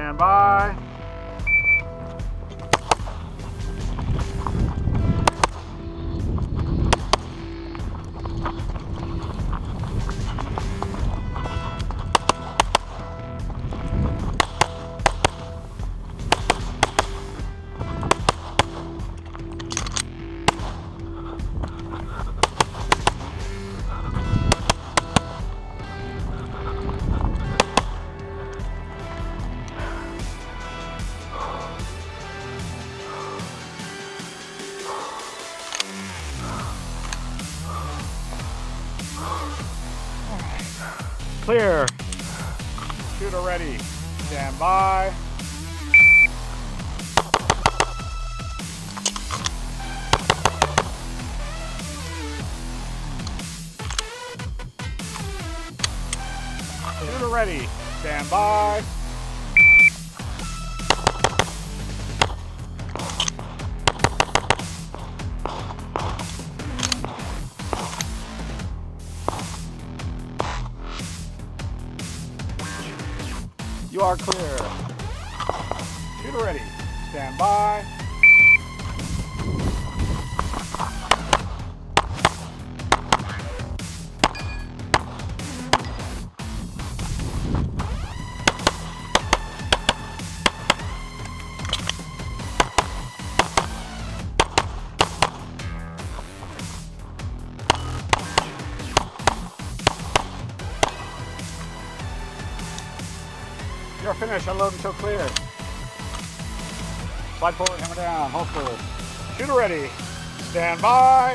stand by. Clear. Shooter ready. Stand by. Shooter ready. Stand by. You are clear. Shooter ready. Stand by. You're finished. Unload until clear. Slide forward, hammer down, holster. Shooter ready. Stand by.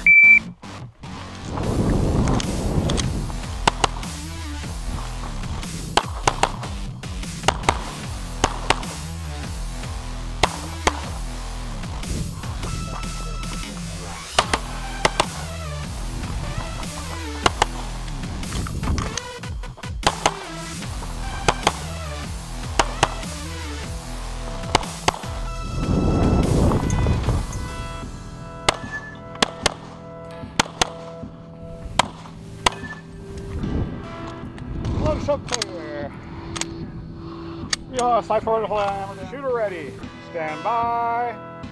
So clear. Yeah, slide forward, hold on. Shooter ready. Stand by.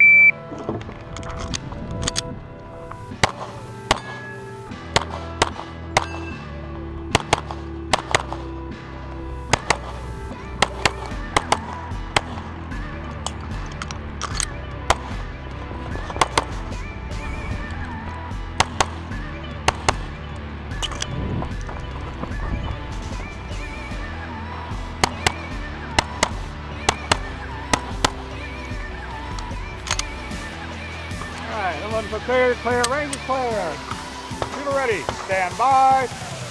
Alright, for clear, clear, range is clear. Shooter ready, stand by.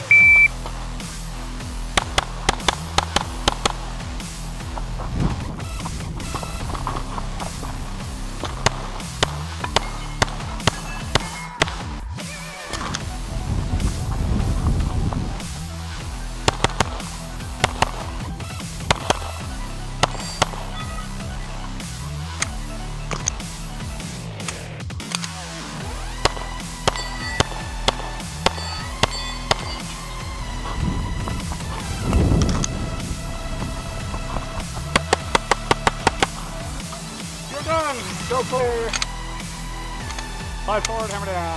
Done. Go clear. Slide forward, hammer down.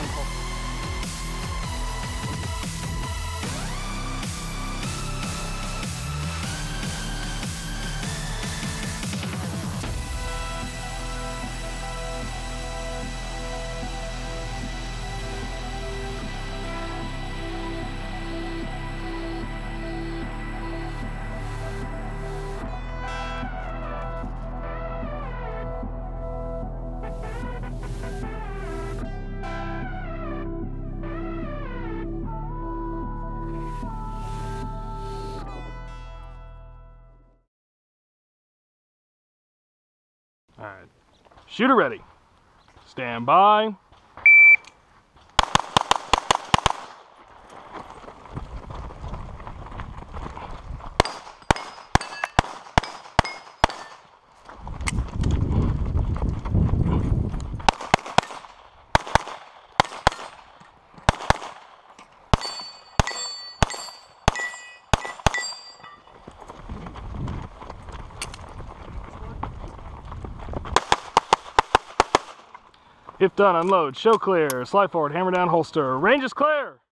All right, shooter ready. Stand by. If done, unload, show clear, slide forward, hammer down, holster. Range is clear.